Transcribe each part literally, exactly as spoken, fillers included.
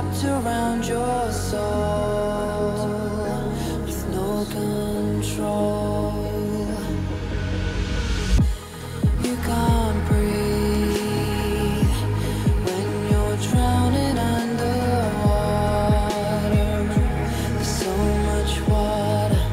wrapped around your soul with no control. You can't breathe when you're drowning underwater. There's so much water.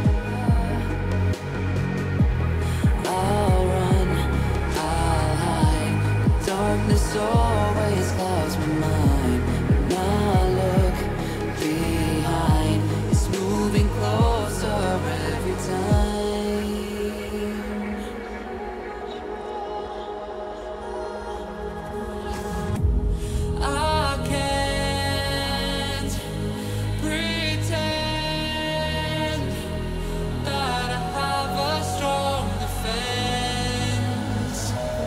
I'll run, I'll hide. Darkness always clouds my mind. When I look behind, it's moving closer every time. I can't pretend that I have a strong defense.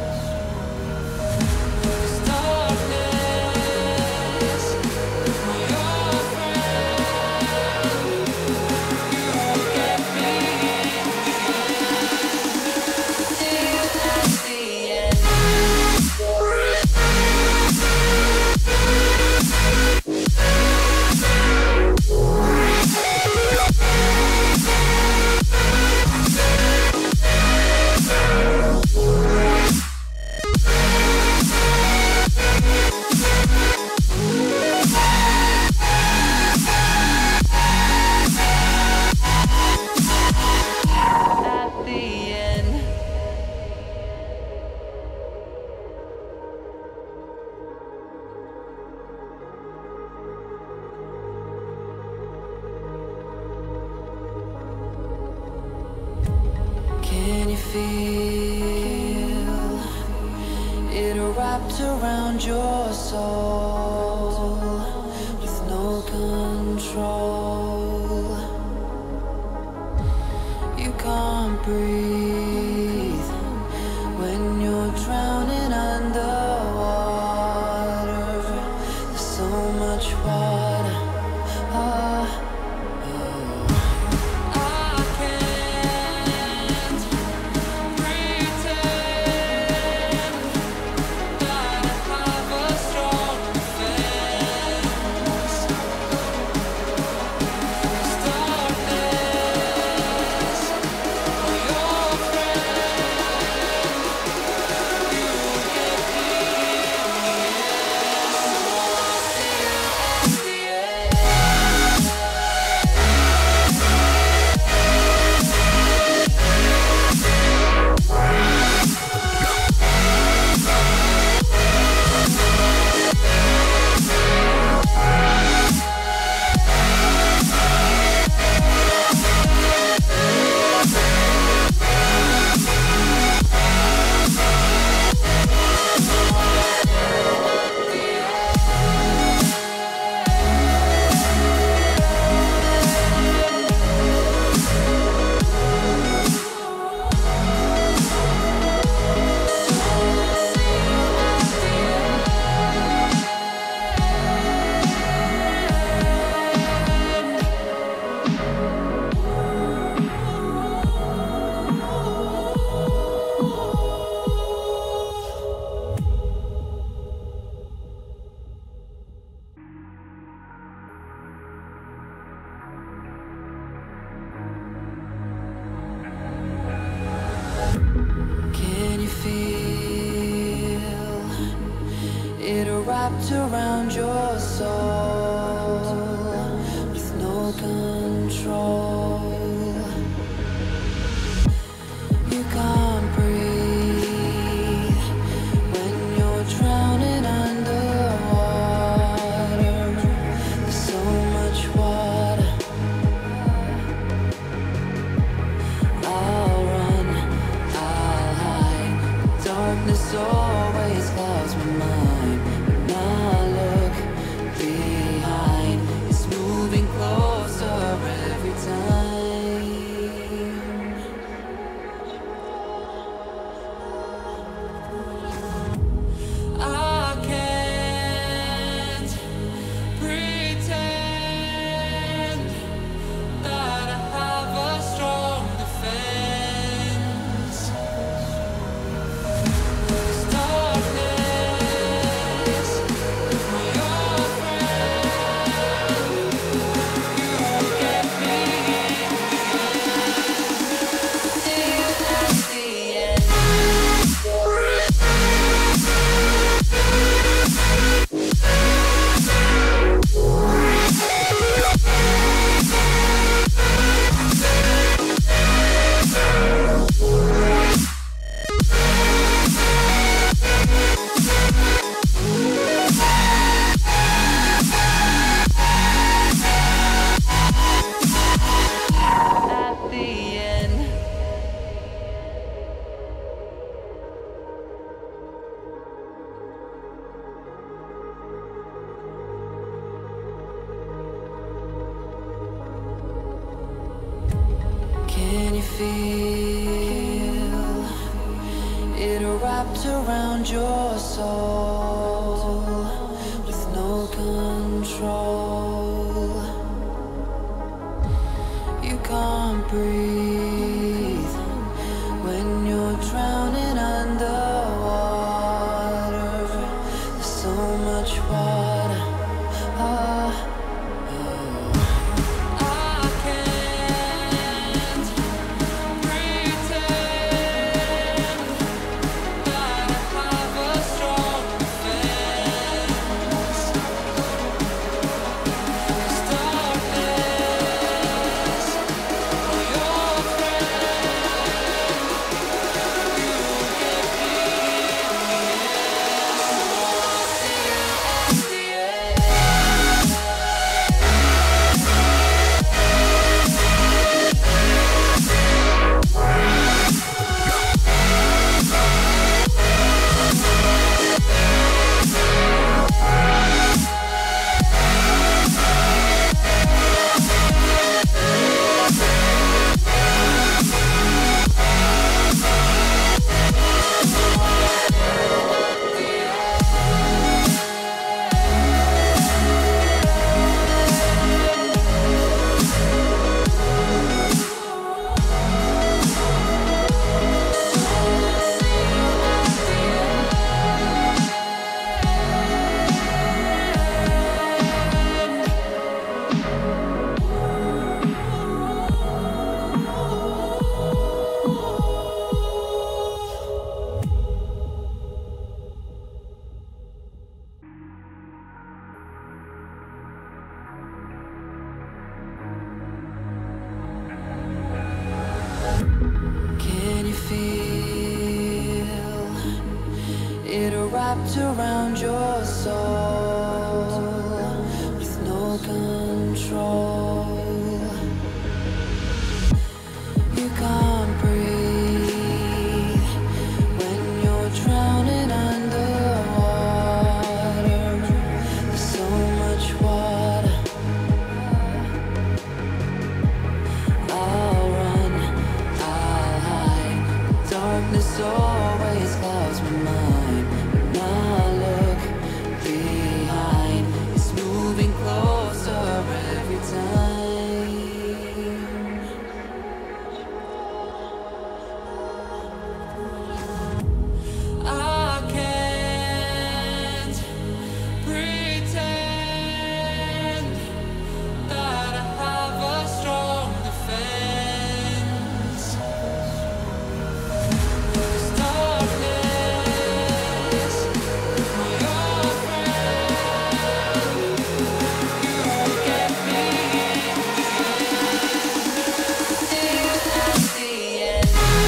'Cause darkness, my old friend, you get me till at the end. At the end. Can you feel it wrapped around your soul with no control? You can't breathe when you're drowning underwater. There's so much water. Ah, I can't pretend that I have a strong defense. 'Cause darkness, my old friend, you get me till at the end. Can you feel it wrapped around your soul with no control? You can't breathe when you're drowning underwater. There's so much water. I'll run, I'll hide. Darkness always clouds my mind. When I look behind. Can you feel it wrapped around your soul with no control? You can't breathe when you're drowning underwater. There's so much water. Ah. Can you feel it wrapped around your soul with no control? You can't breathe when you're drowning underwater. There's so much water. I'll run, I'll hide. Darkness always clouds my mind. When I look behind, it's moving closer every time. I can't pretend that I have a strong defense. There's darkness, your friend. You get me till at the end.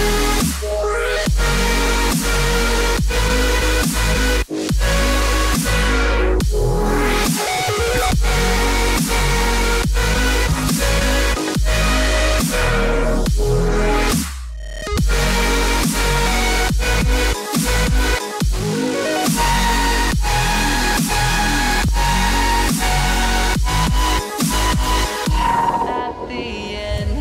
At the end.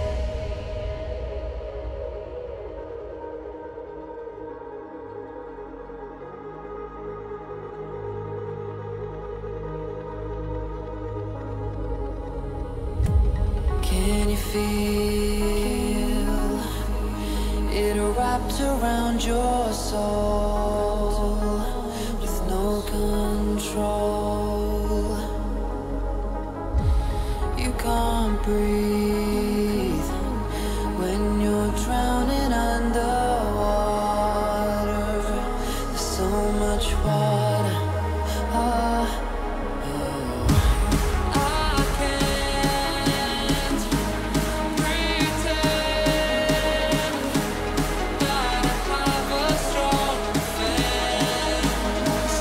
Can you feel it wrapped around your soul with no control? You can't breathe when you're drowning underwater. There's so much water. Ah. I can't pretend that I have a strong defense.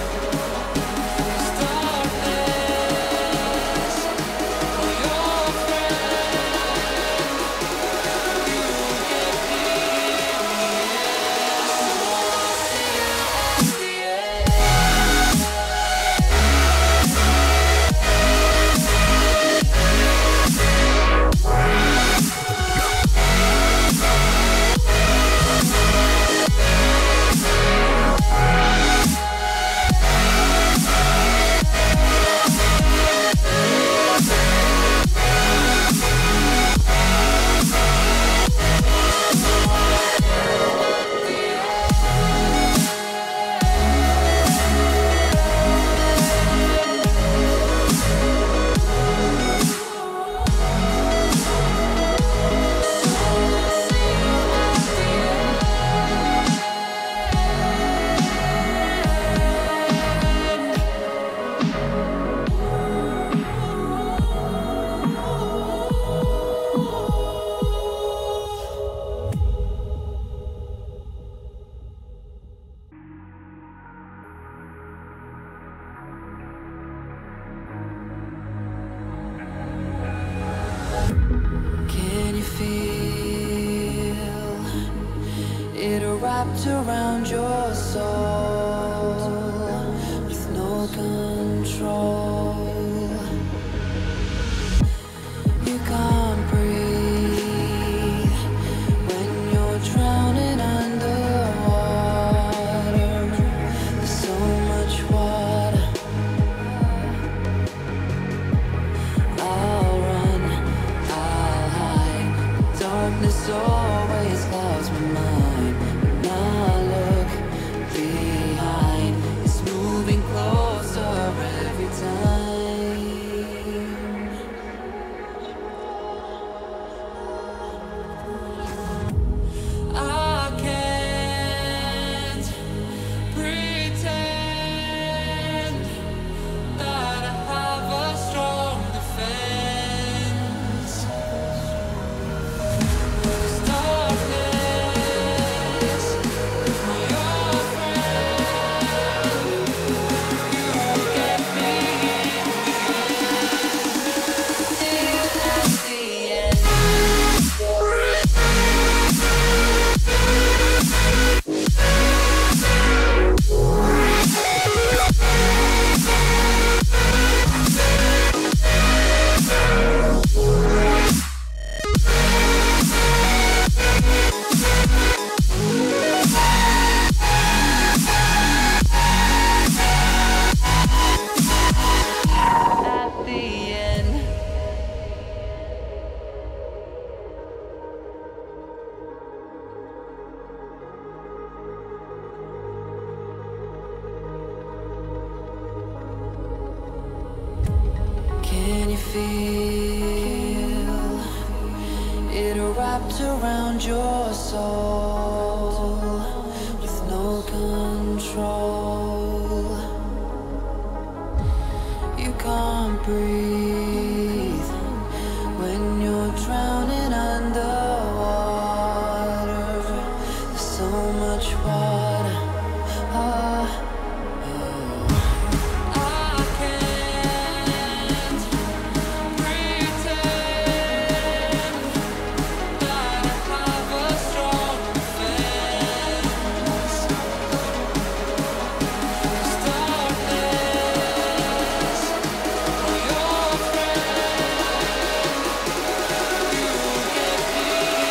There's darkness, your friend. wrapped around your soul with no control. You can't breathe when you're drowning underwater. There's so much water. I'll run, I'll hide. Darkness always clouds my mind. When I look behind, it's moving closer every time. I can't pretend that I have a strong defense. 'Cause darkness, my old friend, you get me till at the end. At the end. Can you feel it wrapped around your soul with no control? You can't breathe when you're drowning underwater. There's so much water. Ah. I can't pretend that I have a strong defense. 'Cause darkness, my old friend, you get me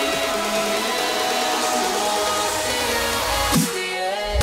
till at the end.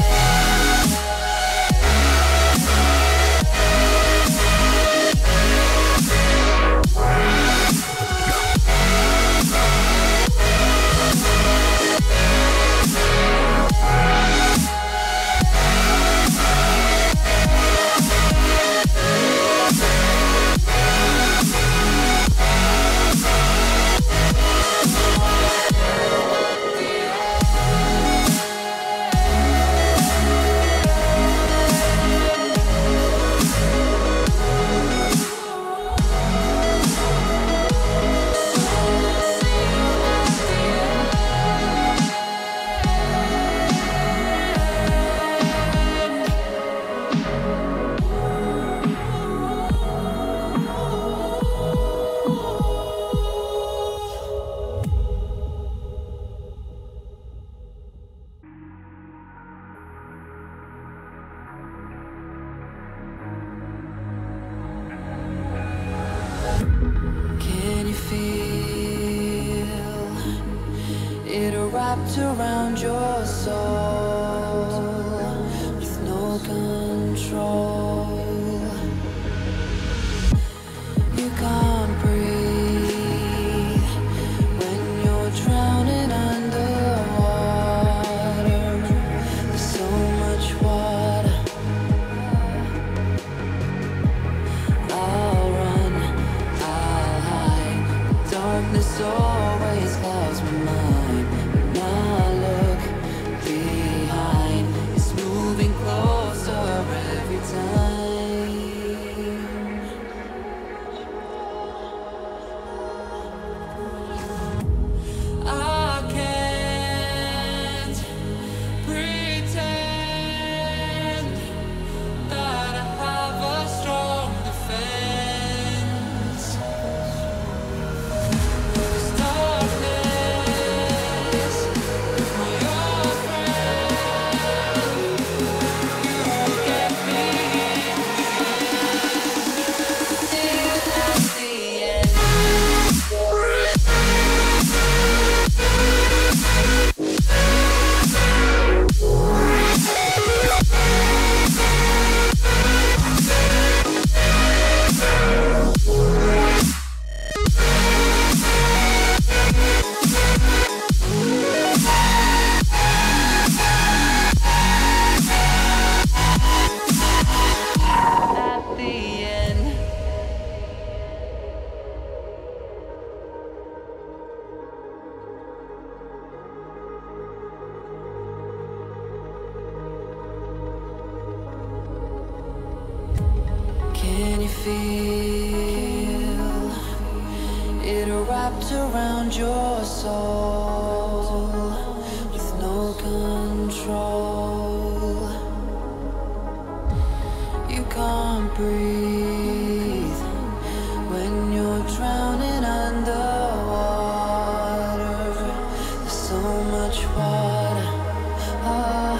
Can you feel it wrapped around your soul with no control? You can't breathe when you're drowning underwater. There's so much water. I'll run, I'll hide. Darkness always clouds my mind. When I look behind, feel it wrapped around your soul with no control? You can't breathe when you're drowning underwater. There's so much water. Ah.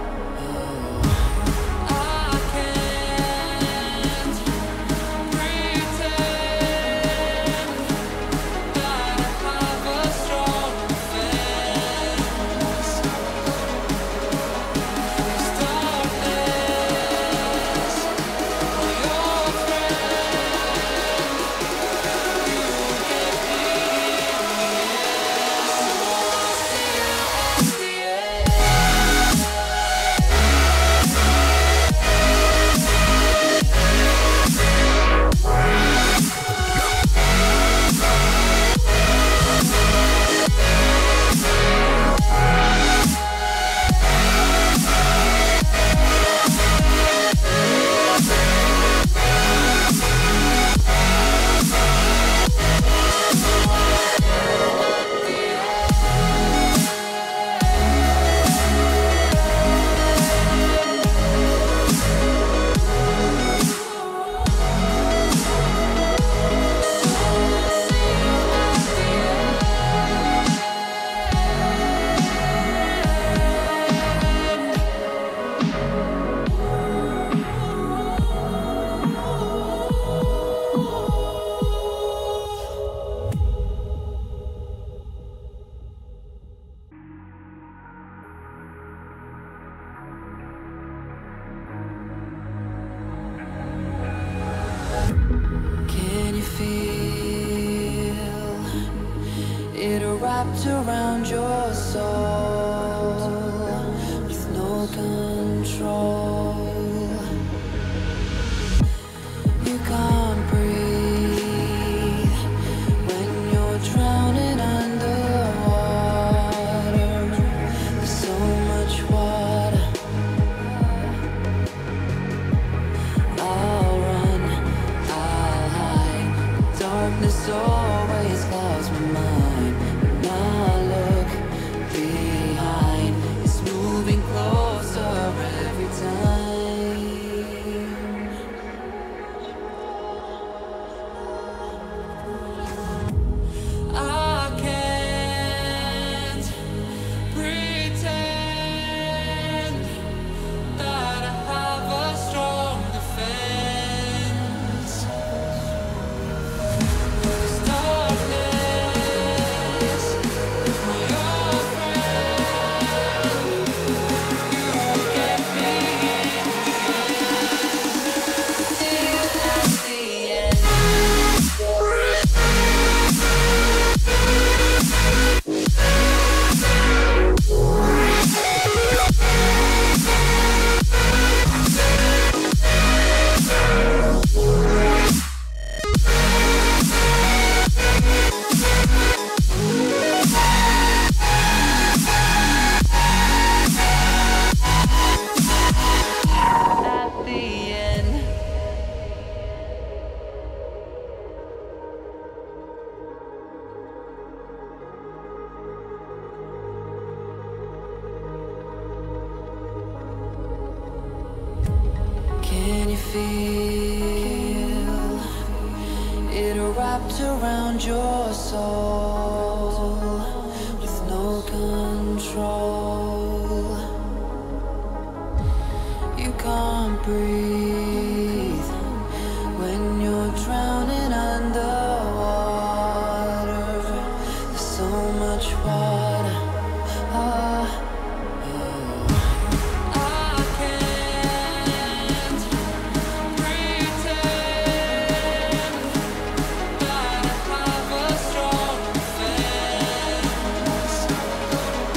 Wrapped around your soul with no control. You can't breathe when you're drowning underwater. There's so much water. I'll run, I'll hide. Darkness always clouds my mind. Can you feel it wrapped around your soul with no control? You can't breathe when you're drowning underwater. There's so much water. Ah.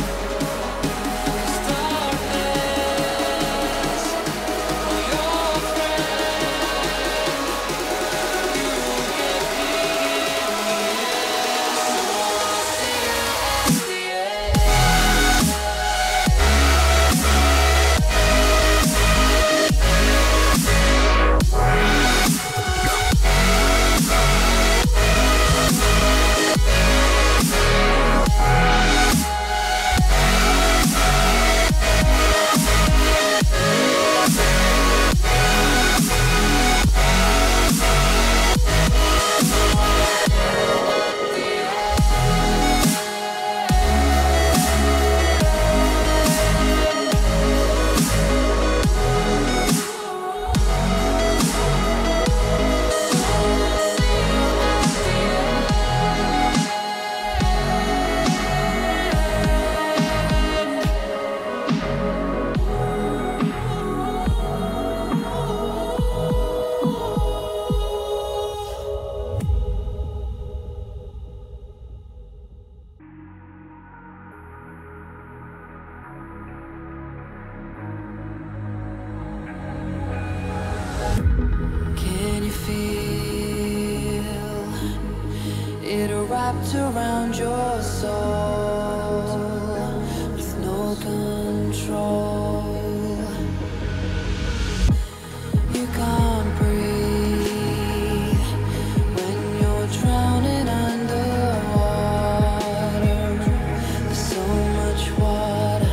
Your wrapped around your soul with no control. You can't breathe when you're drowning underwater. There's so much water.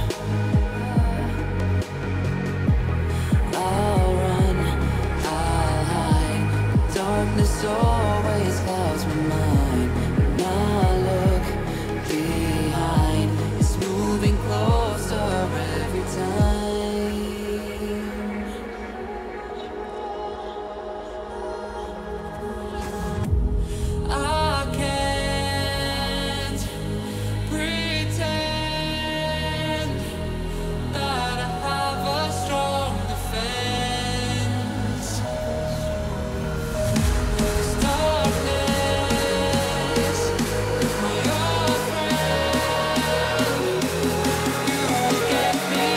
I'll run, I'll hide. Darkness always clouds my mind. When I look behind, it's moving closer every time. I can't pretend that I have a strong defense. There's darkness, my old friend. You get me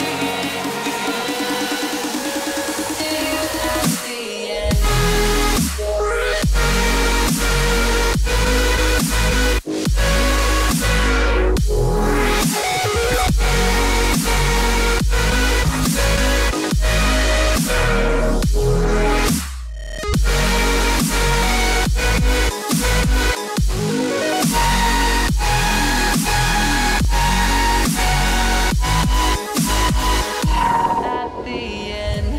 till at the end. At the end.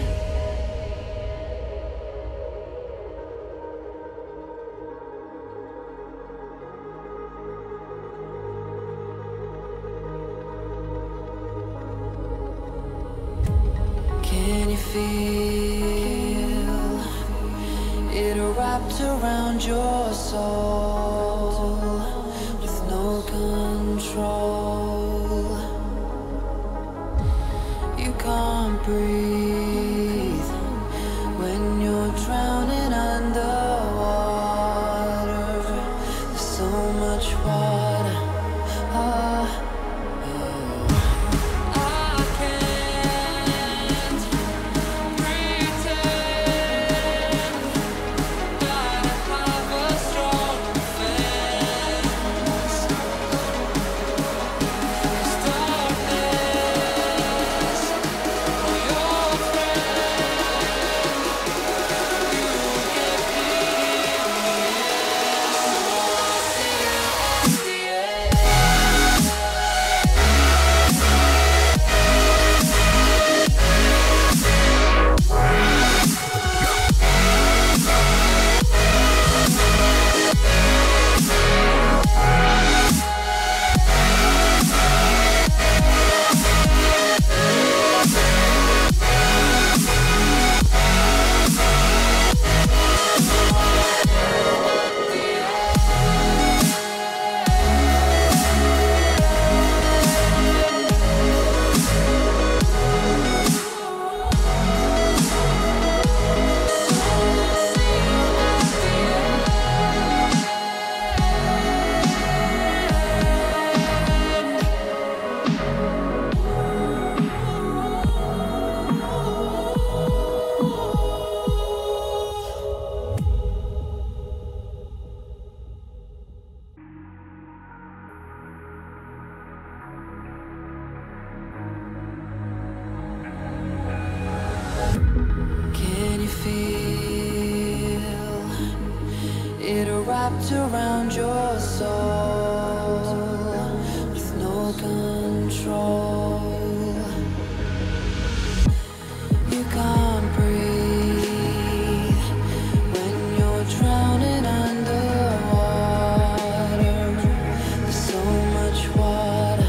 Can you feel it wrapped around your soul with no control? You can't breathe when you're drowning underwater. There's so much water. Ah, I can't pretend that I have a strong defense. There's darkness, my old friend. You get me in the end. See you at the Can you feel it wrapped around your soul with no control? You can't breathe when you're drowning underwater. There's so much water.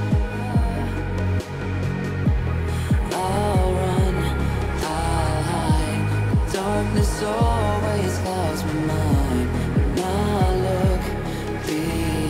I'll run, I'll hide. Darkness always clouds my mind. When I look behind.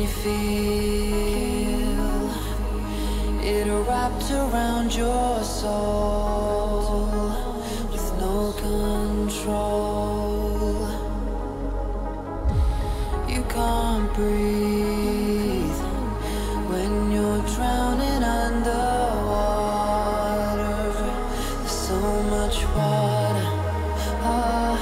you feel it wrapped around your soul with no control? You can't breathe when you're drowning underwater. There's so much water. Ah.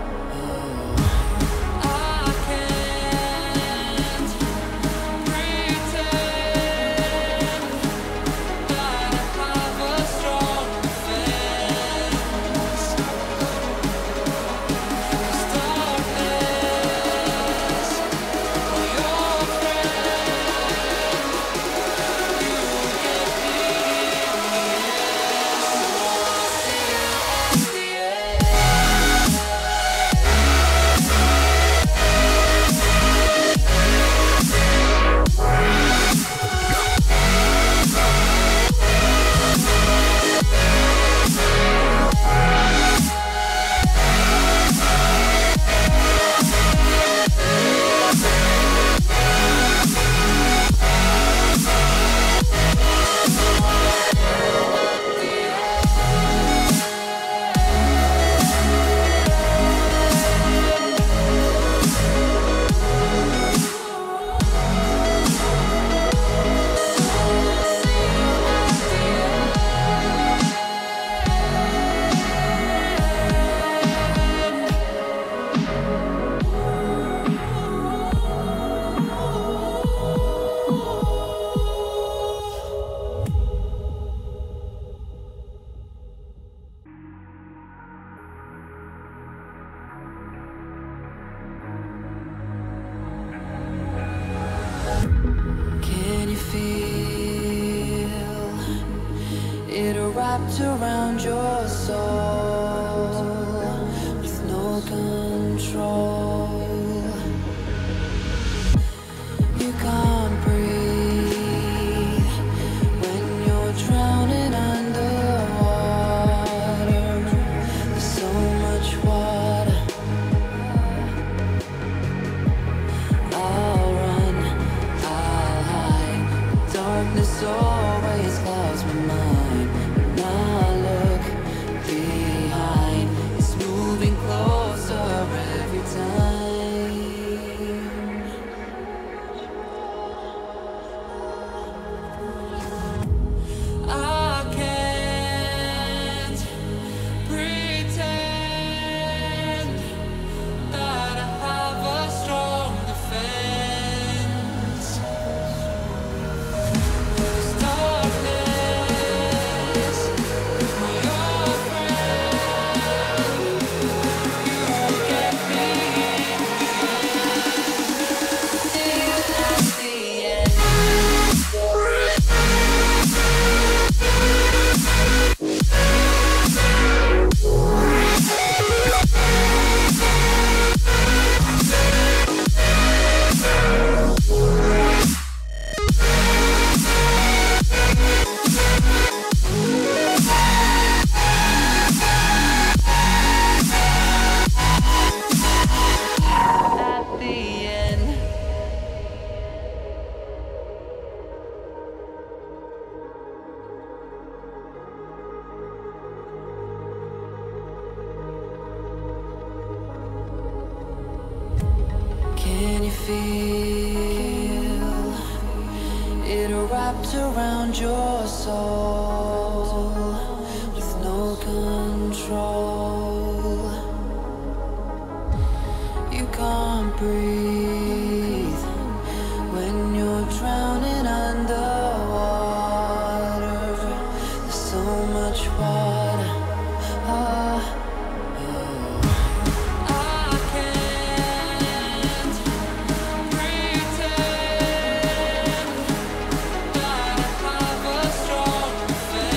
Can you feel it wrapped around your soul with no control? You can't breathe when you're drowning underwater. There's so much water. I'll run, I'll hide. Darkness always clouds my mind. When I look behind, it's moving closer every time. I can't pretend that I have a strong defense. There's darkness when you're friend. You get me till at the end. At the end. Can you feel it wrapped around your soul with no control? You can't breathe when you're drowning underwater. There's so much water. Ah. I can't pretend that I have a strong defense.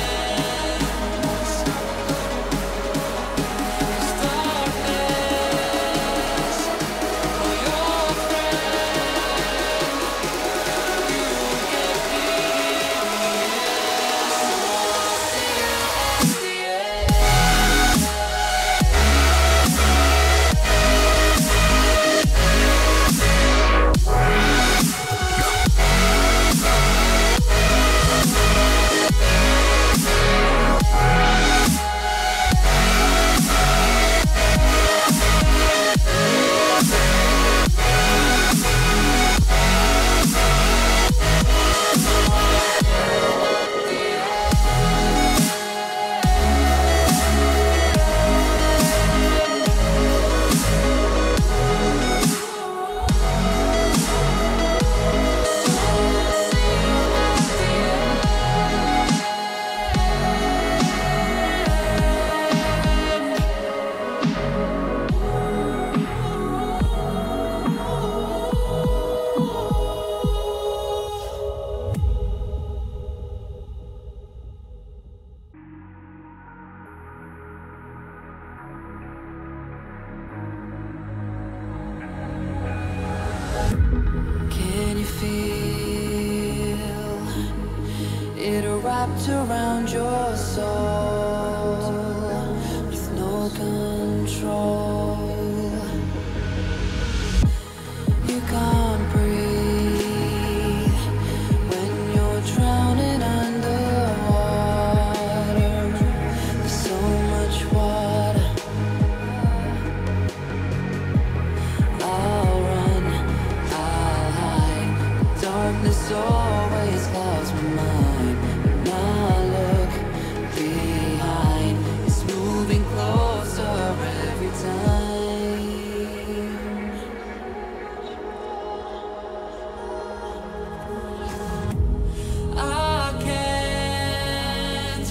wrapped around your soul with no control. You can't breathe when you're drowning underwater. There's so much water. I'll run, I'll hide. Darkness always clouds my mind. When I look behind, it's moving closer every time. I can't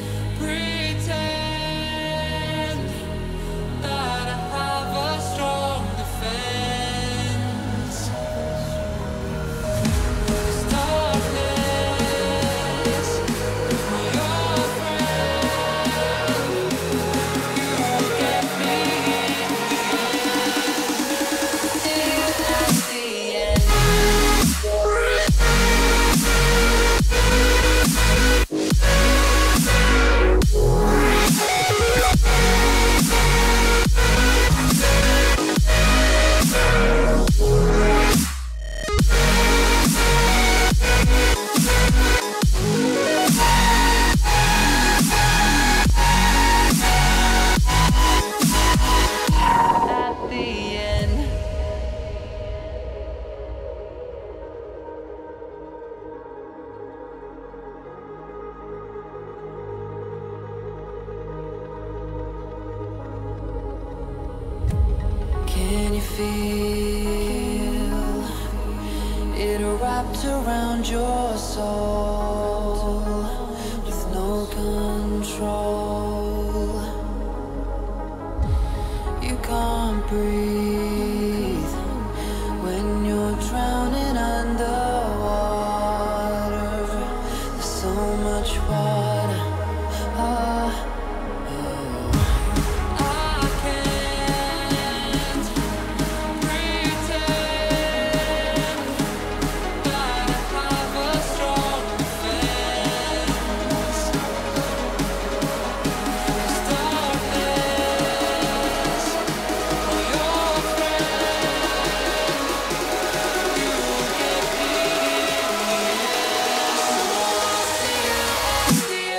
pretend that I have a strong defense. 'Cause darkness, my old friend, you get me till at the end. At the end. Can you feel it wrapped around your soul with no control? You can't breathe when you're drowning underwater. There's so much water. Ah, I can't pretend that I have a strong defense. 'Cause darkness, my old friend, you get me till the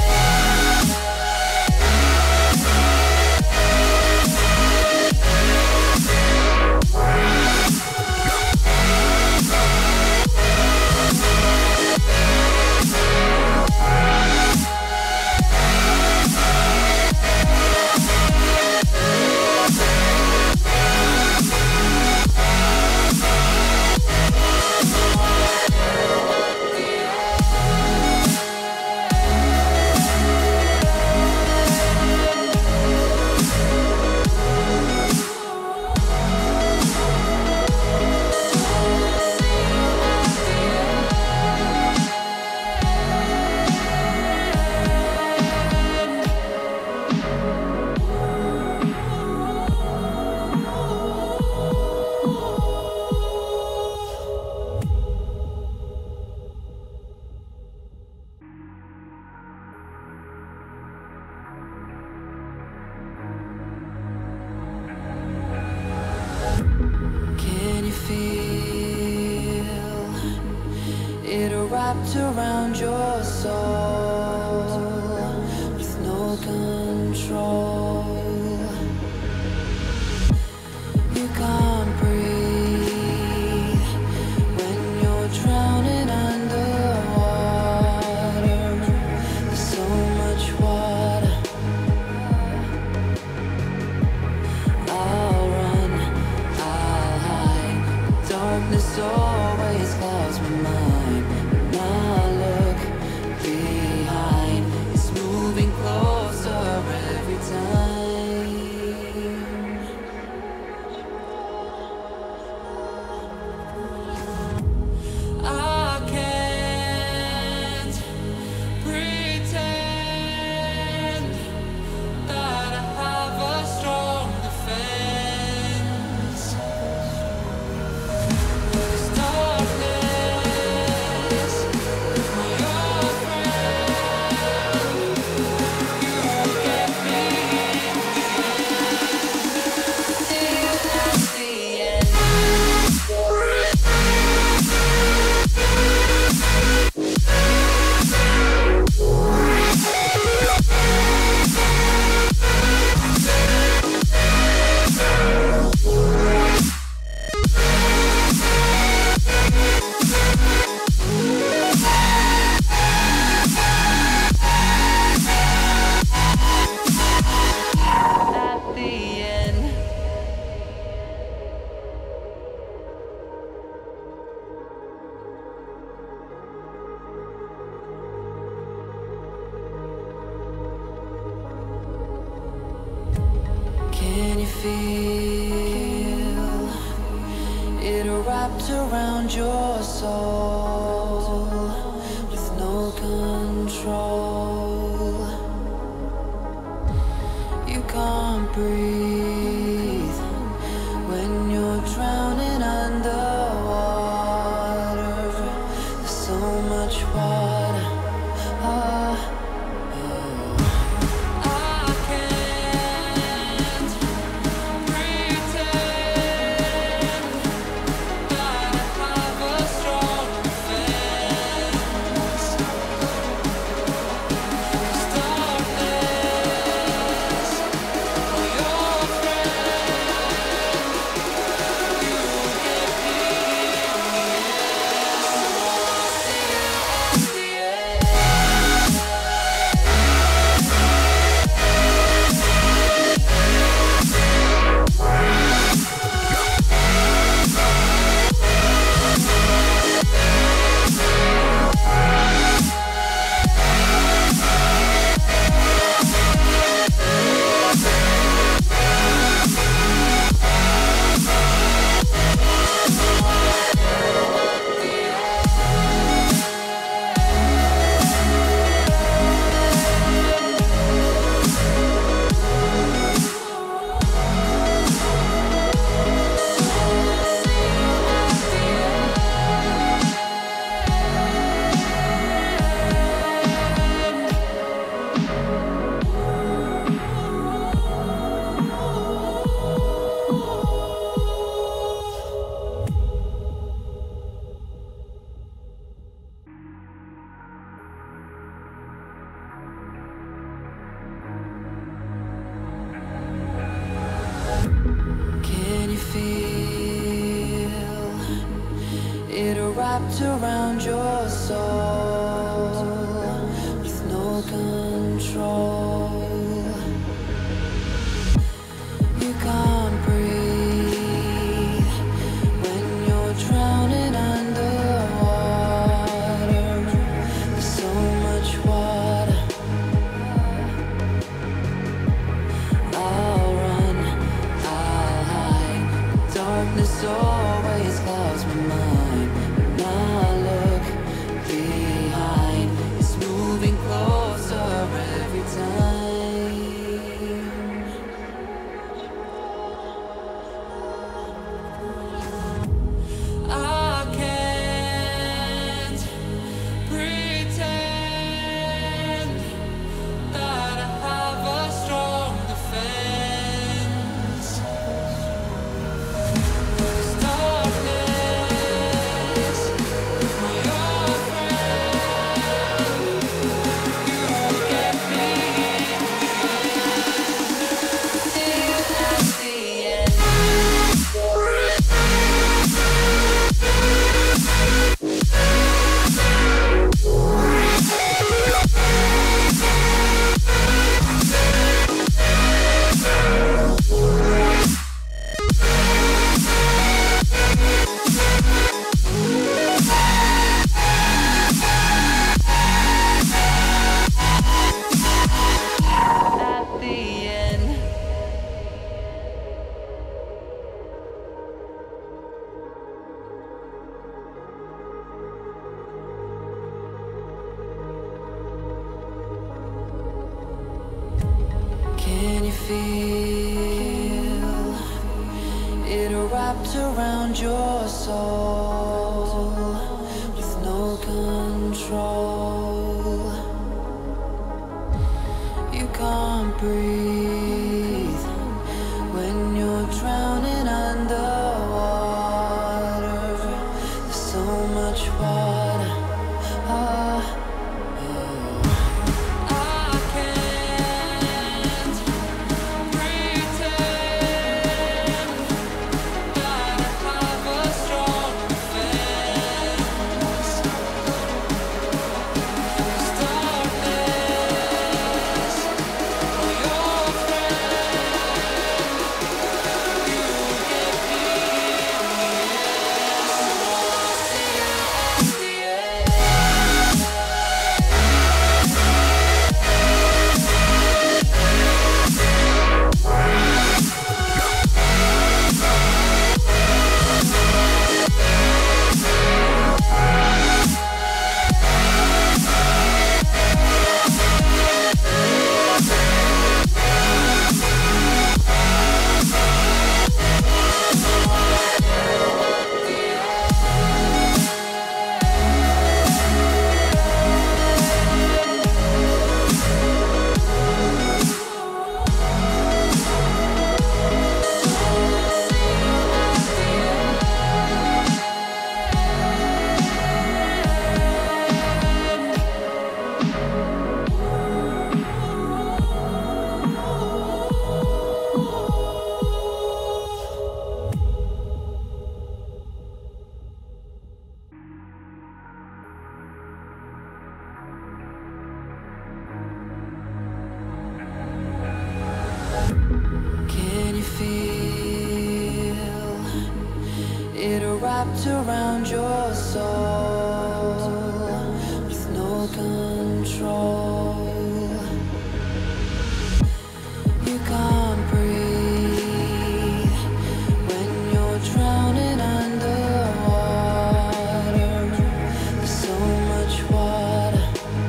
Can you feel it wrapped around your soul with no control? You can't breathe when you're drowning underwater. There's so much water. I'll run, I'll hide. Darkness always clouds my mind. When I look behind, it's moving closer every time. I can't pretend that I have a strong defense. 'Cause darkness, my old friend, Can you feel it wrapped around your soul with no control? You can't breathe when you're drowning underwater. There's so much water. Ah. Can you feel it wrapped around your soul with no control? You can't breathe when you're drowning underwater. There's so much water. I'll run, I'll hide. Darkness always clouds my mind. When I look behind, it's moving closer every time. I can't pretend that I have a strong defense. 'Cause darkness, my old friend, you get me till at the end. At the end. Can you feel it wrapped around your soul with no control? You can't breathe when you're drowning underwater. There's so much water. Ah. I can't pretend that I have a strong defense. 'Cause darkness, my old wrapped around your soul with no control. You can't breathe when you're drowning underwater. There's so much water.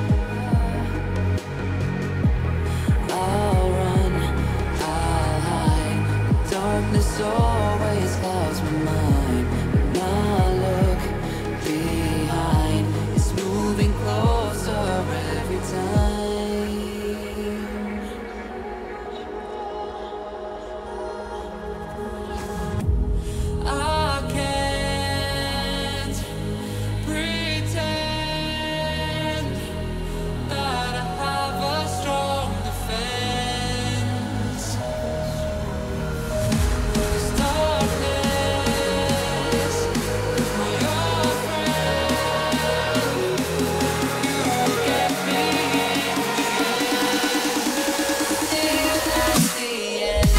I'll run, I'll hide. Darkness always clouds my mind. When I look behind, it's moving closer every time. I can't pretend that I have a strong defense. 'Cause darkness is my old friend. You get me till that's the end.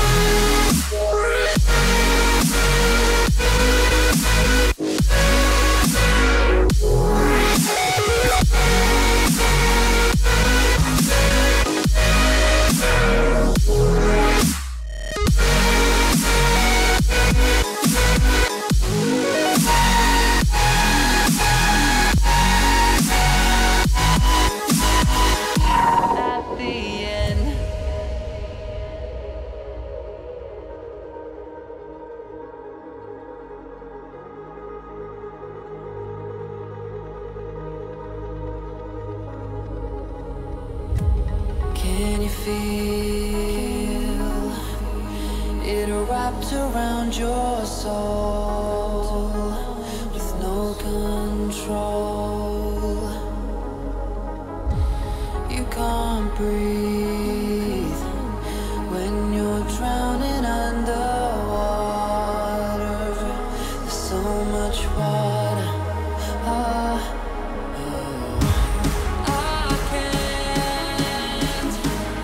At the end. Can you feel it wrapped around your soul with no control? You can't breathe when you're drowning underwater. There's so much water. Ah, I can't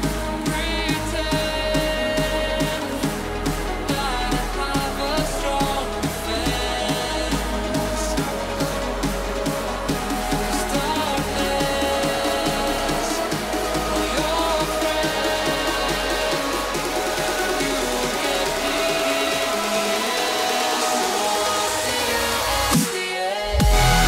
pretend that I have a strong defense. 'Cause darkness, for your friend, you get me till the end.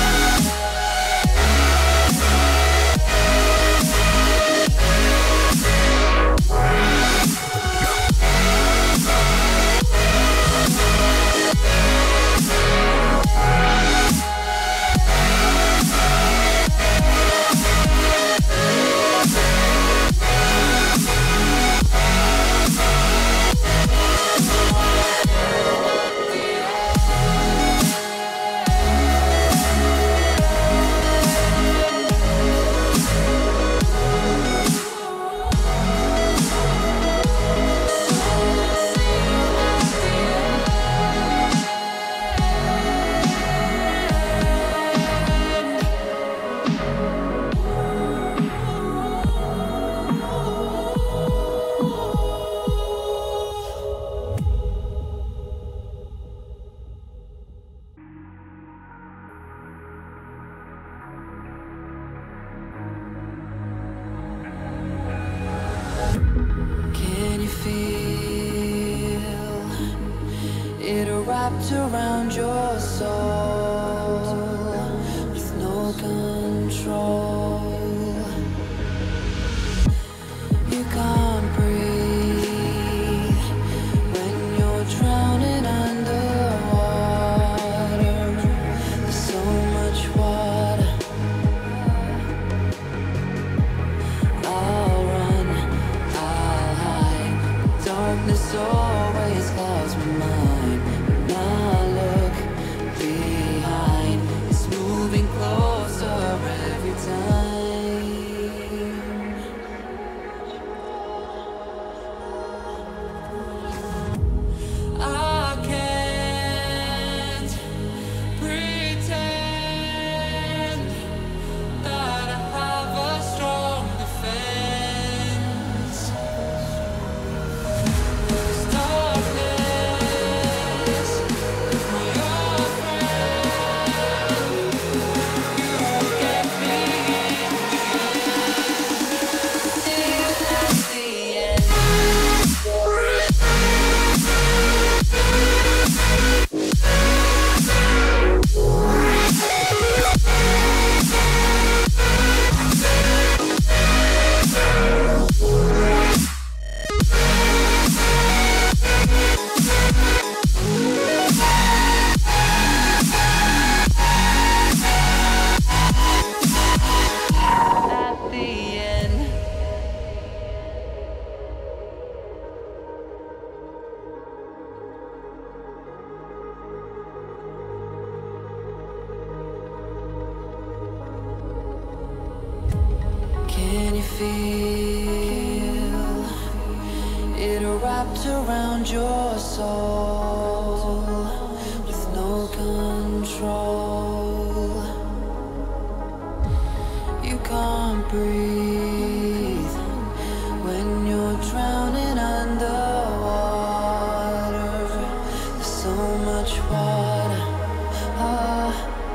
Can you feel it wrapped around your soul with no control? You can't breathe when you're drowning underwater. There's so much water. I'll run, I'll hide. Darkness always clouds my mind. When I look behind, it's moving closer every time. I can't pretend that I have a strong defense. 'Cause darkness feel it wrapped around your soul with no control? You can't breathe when you're drowning underwater. There's so much water. Ah.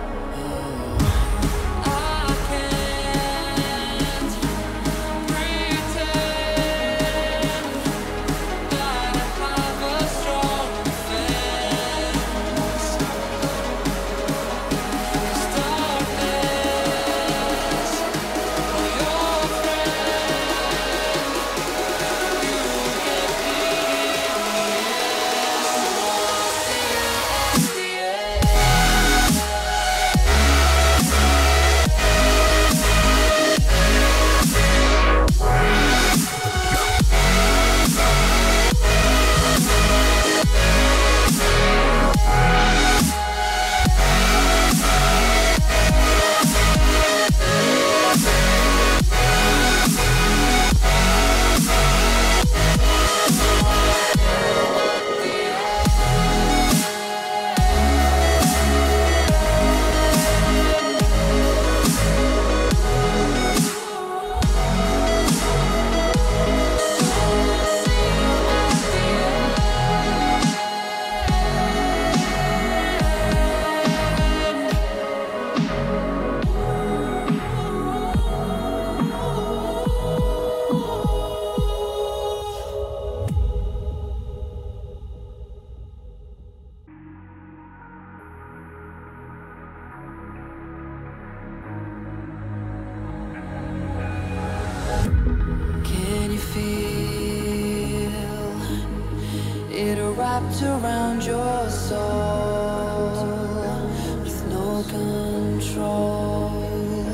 Can you feel it wrapped around your soul with no control?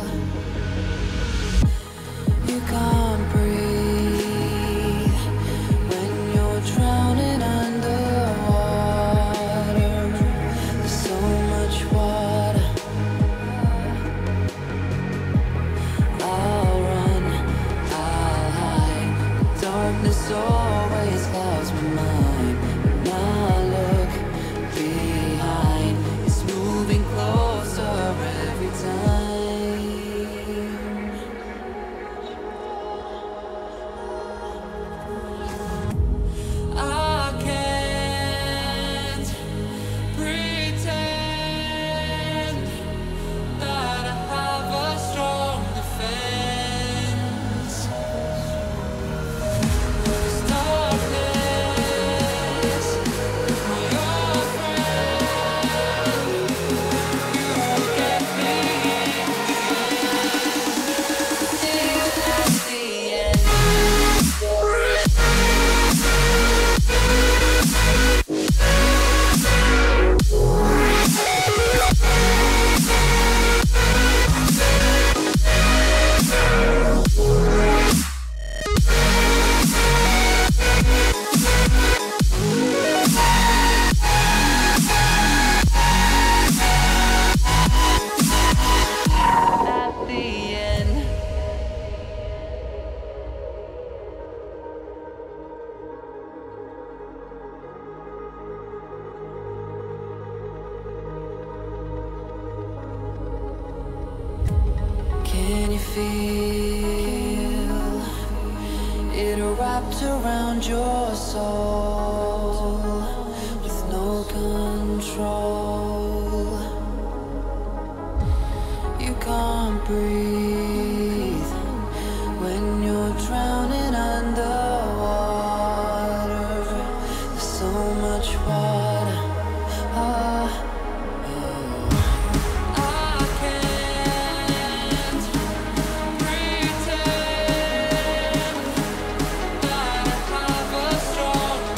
You can't breathe when you're drowning underwater. There's so much water. I'll run, I'll hide. Darkness always clouds my mind. When I look behind, it's moving closer every time. I can't pretend that I have a strong defense. Darkness, my old friend, you won't get me till that's the end. At the end. Can you feel it wrapped around your soul with no control? You can't breathe when you're drowning underwater. There's so much water. Ah. I can't pretend that I have a strong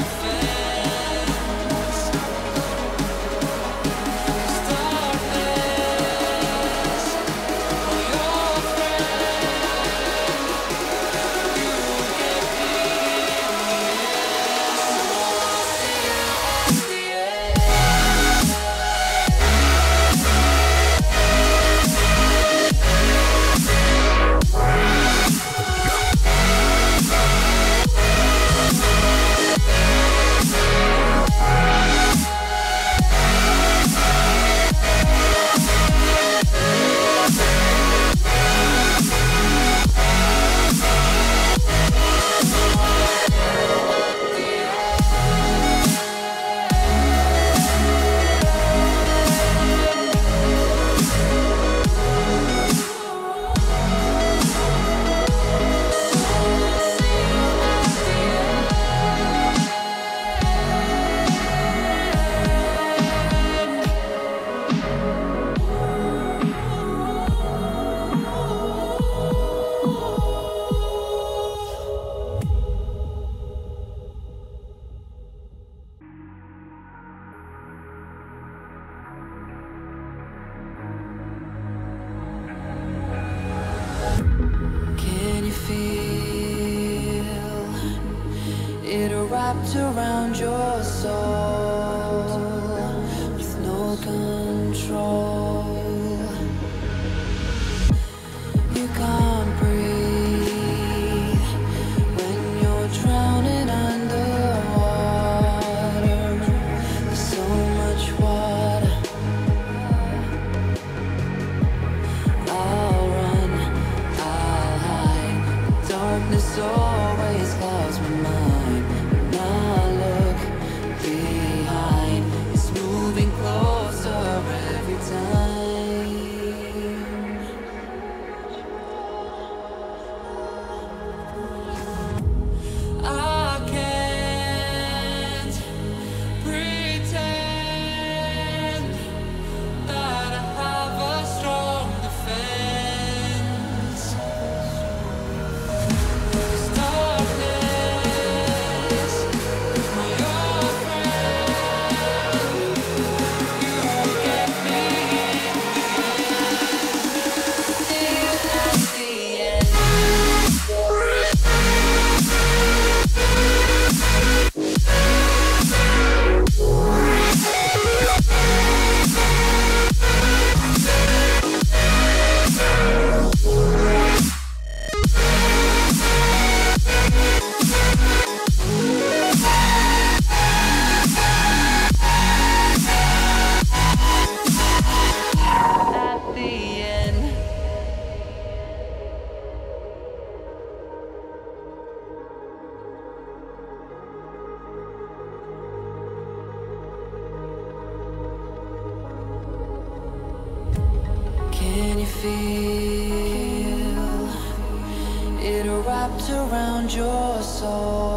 around your soul with no control. You can't breathe when you're drowning underwater. There's so much water. I'll run, I'll hide. Darkness always clouds my mind. When I look behind, it's moving closer every time. I can't pretend that I have a strong defense. 'Cause darkness, my old friend, you get me in the end. At the end. At the end. Can you feel it wrapped around your soul?